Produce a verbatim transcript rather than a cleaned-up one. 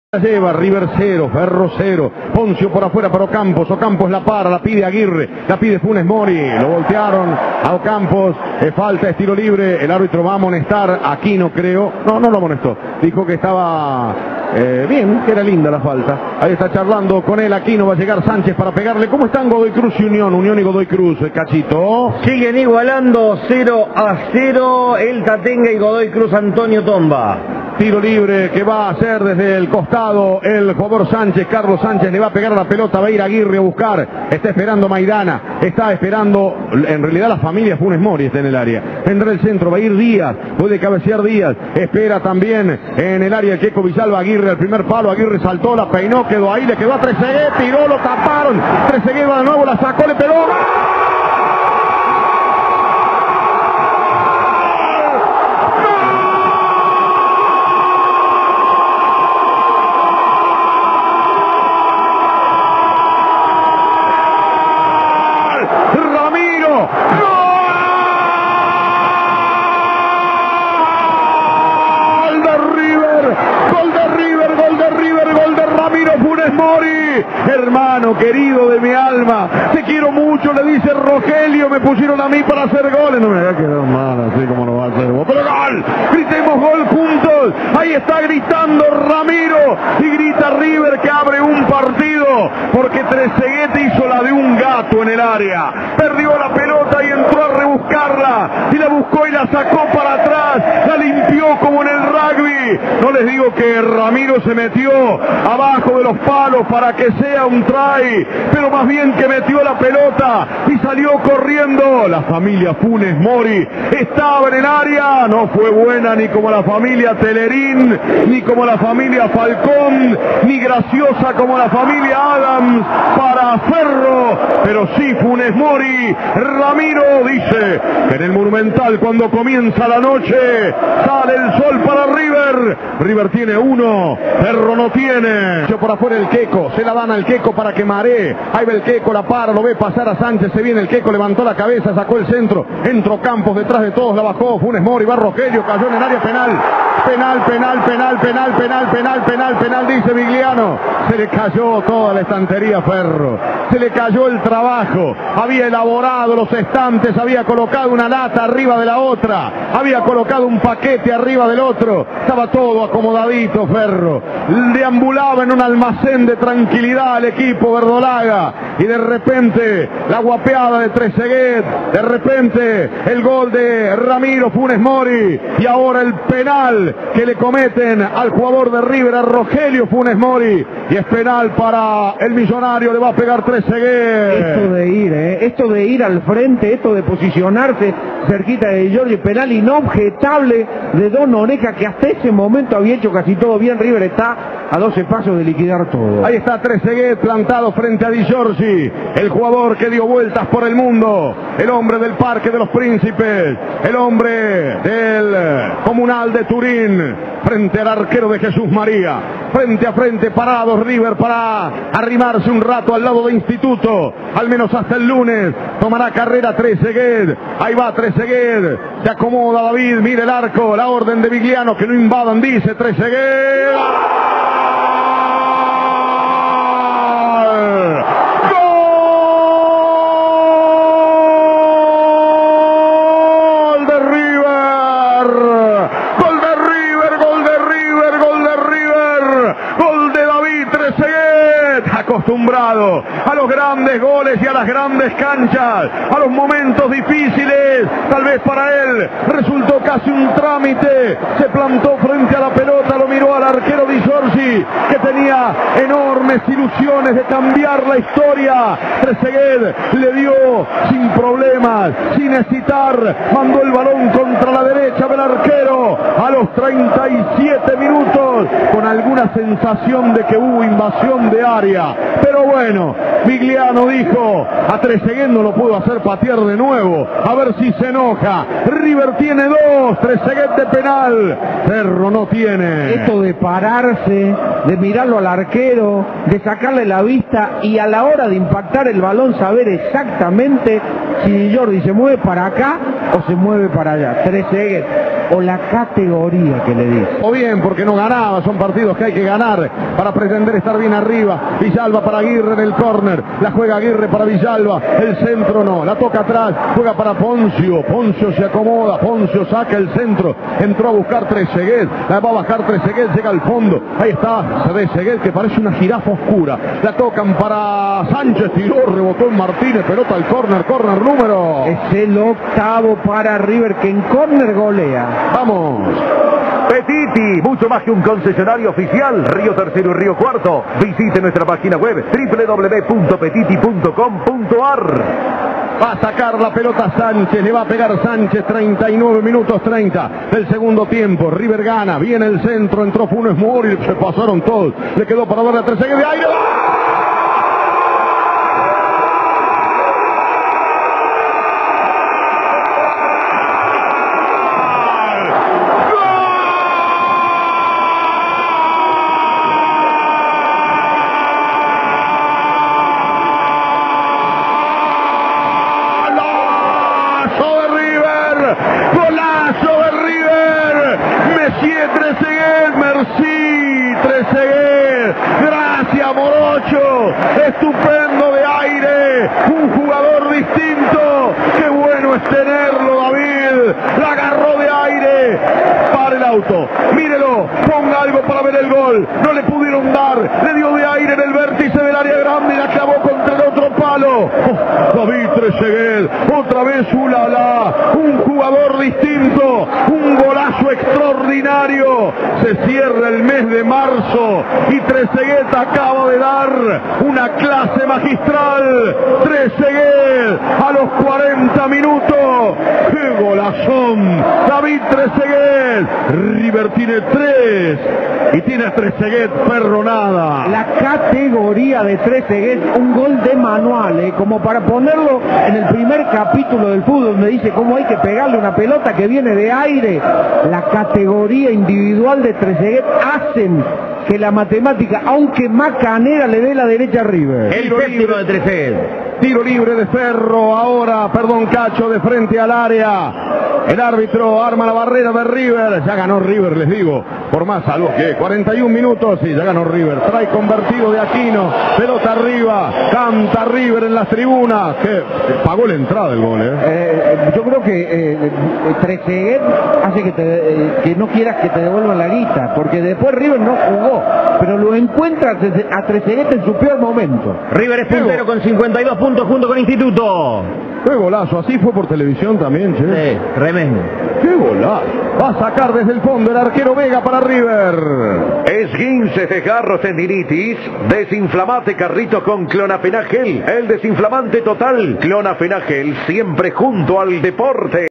La lleva River cero, Ferro cero, Poncio por afuera para Ocampos, Ocampos la para, la pide Aguirre, la pide Funes Mori, lo voltearon a Ocampos, eh, falta, estilo libre, el árbitro va a amonestar, aquí no creo, no, no lo amonestó, dijo que estaba eh, bien, que era linda la falta, ahí está charlando con él, aquí no va a llegar Sánchez para pegarle. ¿Cómo están Godoy Cruz y Unión? Unión y Godoy Cruz, el Cachito. Siguen igualando cero a cero el Tatenga y Godoy Cruz. Antonio Tomba. Tiro libre que va a hacer desde el costado el jugador Sánchez, Carlos Sánchez le va a pegar a la pelota, va a ir Aguirre a buscar, está esperando Maidana, está esperando, en realidad la familia Funes Mori está en el área, tendrá el centro, va a ir Díaz, puede cabecear Díaz, espera también en el área el Queco Villalba, Aguirre al primer palo, Aguirre saltó, la peinó, quedó ahí, le quedó a Trezeguet, tiró, lo taparon, Trezeguet va de nuevo, la sacó, le pegó. Mori, hermano querido de mi alma, te quiero mucho, le dice Rogelio, me pusieron a mí para hacer goles, no me había quedado mal, así como lo va a hacer vos, pero gol, gritemos gol juntos, ahí está gritando Ramiro, y grita River que abre un partido, porque Trezeguet hizo la de un gato en el área, perdió la pelota y entró a rebuscarla, y la buscó y la sacó para atrás, la limpió como en el rugby, no les digo que Ramiro se metió abajo de los palos para que sea un try, pero más bien que metió la pelota y salió corriendo. La familia Funes Mori estaba en el área, no fue buena ni como la familia Telerín, ni como la familia Falcón, ni graciosa como la familia Adams para Ferro, pero sí Funes Mori. Ramiro dice que en el Monumental cuando comienza la noche sale el sol para River. River tiene uno, Ferro no tiene. Por afuera el Queco, se la dan al Queco para que maree, ahí va el Queco, la para, lo ve pasar a Sánchez, se viene el Queco, levantó la cabeza, sacó el centro, entró Campos detrás de todos, la bajó, Funes Mori, va Rogelio, cayó en el área penal, penal, penal, penal, penal, penal, penal, penal, penal, dice Vigliano, se le cayó toda la estantería a Ferro, se le cayó el trabajo, había elaborado los estantes, había colocado una lata arriba de la otra, había colocado un paquete arriba del otro, estaba todo acomodadito Ferro, deambulaba en una almacén de tranquilidad al equipo verdolaga y de repente la guapeada de Trezeguet, de repente el gol de Ramiro Funes Mori y ahora el penal que le cometen al jugador de River, a Rogelio Funes Mori, y es penal para el Millonario, le va a pegar Trezeguet. Esto de ir, ¿eh? esto de ir al frente, esto de posicionarse cerquita de Giorgi, penal inobjetable de Don Oreja que hasta ese momento había hecho casi todo bien. River está a doce pasos de liquidar todo. Ahí está Trezeguet plantado frente a Di Giorgi, el jugador que dio vueltas por el mundo, el hombre del Parque de los Príncipes, el hombre del Comunal de Turín, frente al arquero de Jesús María, frente a frente parados River para arrimarse un rato al lado de Instituto, al menos hasta el lunes, tomará carrera Trezeguet, ahí va Trezeguet, se acomoda David, mire el arco, la orden de Vigliano que no invadan, dice Trezeguet. Acostumbrado a los grandes goles y a las grandes canchas, a los momentos difíciles, tal vez para él resultó casi un trámite, se plantó frente a la pelota, lo miró al arquero Di Giorgi, que tenía enormes ilusiones de cambiar la historia. Trezeguet le dio sin problemas, sin hesitar, mandó el balón contra la derecha del arquero a los treinta y siete minutos, con alguna sensación de que hubo invasión de área. Pero bueno, Vigliano dijo, a Trezeguet no lo puedo hacer patear de nuevo, a ver si se enoja. River tiene dos, Trezeguet de penal, Ferro no tiene. Esto de pararse, de mirarlo al arquero, de sacarle la vista y a la hora de impactar el balón saber exactamente si Jordi se mueve para acá o se mueve para allá. Trezeguet, o la categoría que le dice. O bien porque no ganaba. ganaba. Son partidos que hay que ganar para pretender estar bien arriba. Villalba para Aguirre en el córner. La juega Aguirre para Villalba. El centro no. La toca atrás. Juega para Poncio. Poncio se acomoda. Poncio saca el centro. Entró a buscar Trezeguet. La va a bajar Trezeguet. Llega al fondo. Ahí está Trezeguet, que parece una jirafa oscura. La tocan para Sánchez. Tiró, rebotó en Martínez. Pelota al córner. Córner número. Es el octavo para River, que en córner golea. Vamos. Petiti, mucho más que un concesionario oficial. Río Tercero y Río Cuarto. Visite nuestra página web doble u doble u doble u punto petiti punto com punto a r. Va a sacar la pelota Sánchez, le va a pegar Sánchez, treinta y nueve minutos treinta del segundo tiempo. River gana, viene el centro, entró Funes Mori, se pasaron todos. Le quedó para darle a Trezeguet de aire. Golazo de River, Messier Trezeguet, merci Trezeguet, gracias Morocho, estupendo de aire, un jugador distinto, qué bueno es tenerlo David, la agarró de aire, para el auto, mírelo, ponga algo para ver el gol, no le pudieron dar, le dio de aire en el vértice del área grande y la clavó contra el otro palo. Oh, David Trezeguet, otra vez ulala, un jugador distinto, un golazo extraordinario. Se cierra el mes de marzo y Trezeguet acaba de dar una clase magistral. Trezeguet a los cuarenta minutos. ¡Qué golazón! David Trezeguet. River tiene tres y tiene a Trezeguet perronada. La categoría de Trezeguet, un gol de manual, ¿eh? Como para ponerlo en el primer capítulo del fútbol, donde dice cómo hay que pegarle una pelota que viene de aire. La categoría individual de Trezeguet hacen que la matemática, aunque macanera, le dé la derecha a River. El séptimo de Trezeguet. Tiro libre de Ferro ahora, perdón, Cacho, de frente al área. El árbitro arma la barrera de River. Ya ganó River, les digo. Por más algo que cuarenta y un minutos y ya ganó River. Trae convertido de Aquino. Pelota arriba. Canta River en las tribunas. Que pagó la entrada del gol, ¿eh? Eh, yo creo que eh, Trezeguet hace que, te, eh, que no quieras que te devuelvan la guita. Porque después River no jugó. Pero lo encuentra a Trezeguet en su peor momento. River es puntero con cincuenta y dos puntos junto con Instituto. ¡Qué golazo! Así fue por televisión también, che. Sí, tremendo. ¡Qué golazo! Va a sacar desde el fondo el arquero Vega para River. Esguince de jarros, tendinitis. Desinflamate carrito con Clonafenagel. El desinflamante total. Clonafenagel, siempre junto al deporte.